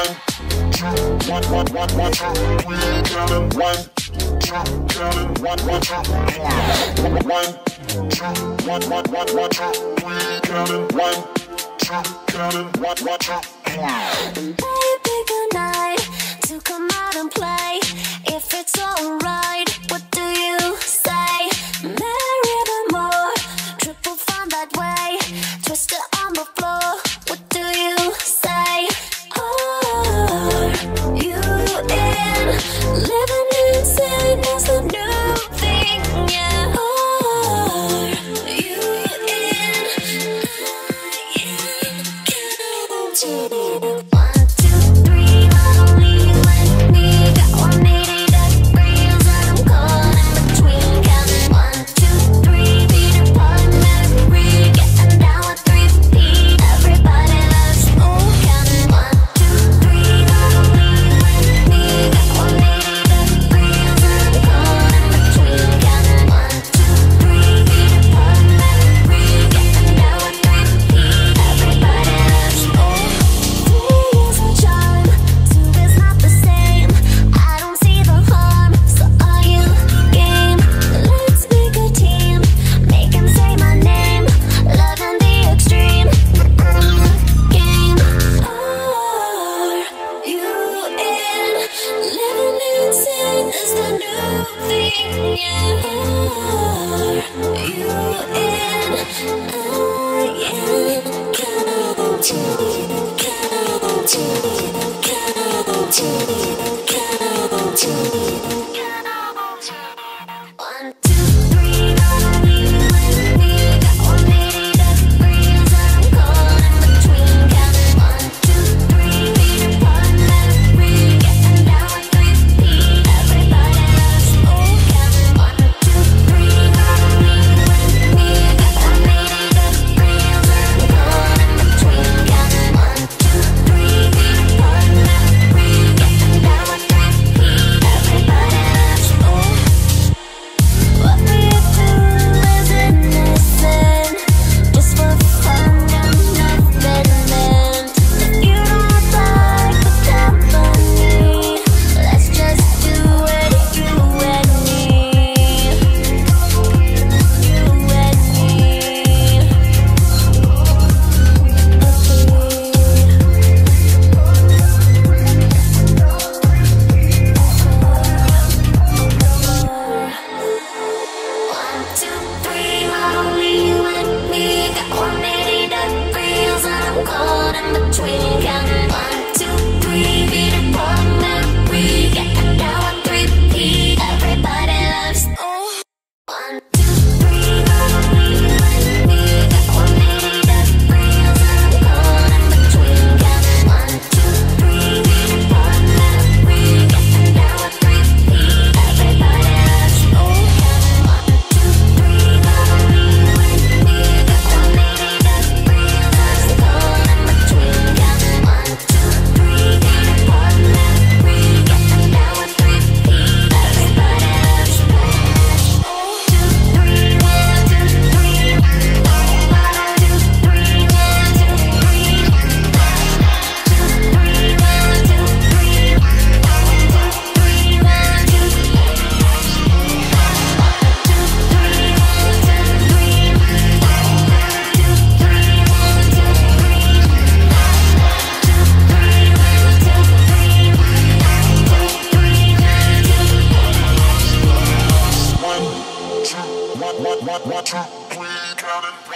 Baby, good night to come out and play. If it's alright, what do you say? Marry the more, triple fun that way. Twist it on the floor, what do you say? Are you in? Living insane is the new thing, yeah. Are you in? One, two, three, not only you and me. Got 180 degrees and I'm caught in between. Counting 1, 2, 3, beat apart memory. Getting down with 3 feet. Everybody loves move. Counting 1, 2, 3, not only you and me. Got 180 degrees and I'm caught in between. Counting 1, 2, 3, beat apart memory. Getting down with 3 feet. Everybody loves move. 3 is a charm, 2 is not the same. I don't see the harm, so are you game? Let's make a team, make him say my name. Love in the extreme, game. Are you in? Living insane is the new thing, yeah. Are you in? Yeah. One, two, three, not only you and me. Got 180 degrees and I'm caught in between. Counting 1, 2, 3, beat apart memory. Getting down with 3 feet. Everybody loves move. Counting 1, 2, 3, not only you and me. Got 180 degrees and I'm caught in between. Counting 1, 2, 3, beat apart memory. Getting down with 3 feet. Everybody loves move. What we do is innocent, just for fun and nothing meant. If you don't like the company, let's just do it, you and me. You and me. One, two, three, not only you and me. Got 180 degrees and I'm caught in between. Counting 1, 2, 3, beat apart memory. Getting down with 3 feet. Everybody loves. 1, 2, 3, not only you and me. Got 180 degrees and I'm caught in between. Counting 1, 2, 3, beat apart memory. Getting down with 3 feet. Everybody loves. Counting 1, 2, 3, not only you and me. Got 180 degrees and I'm caught in between. Counting 1, 2, 3, beat apart memory. Getting down with 3 feet. Everybody loves. 1, 2, 3, 1, 2, 3, counting.